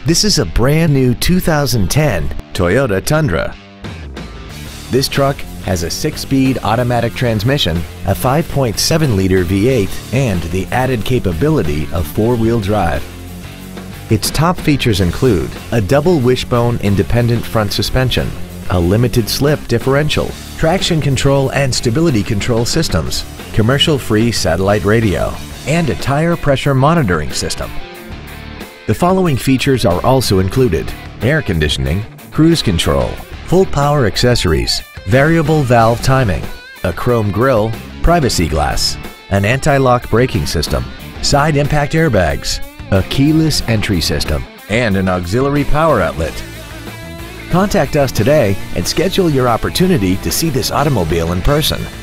This is a brand new 2010 Toyota Tundra. This truck has a 6-speed automatic transmission, a 5.7-liter V8, and the added capability of 4-wheel drive. Its top features include a double wishbone independent front suspension, a limited slip differential, traction control and stability control systems, commercial-free satellite radio, and a tire pressure monitoring system. The following features are also included: air conditioning, cruise control, full power accessories, variable valve timing, a chrome grille, privacy glass, an anti-lock braking system, side impact airbags, a keyless entry system, and an auxiliary power outlet. Contact us today and schedule your opportunity to see this automobile in person.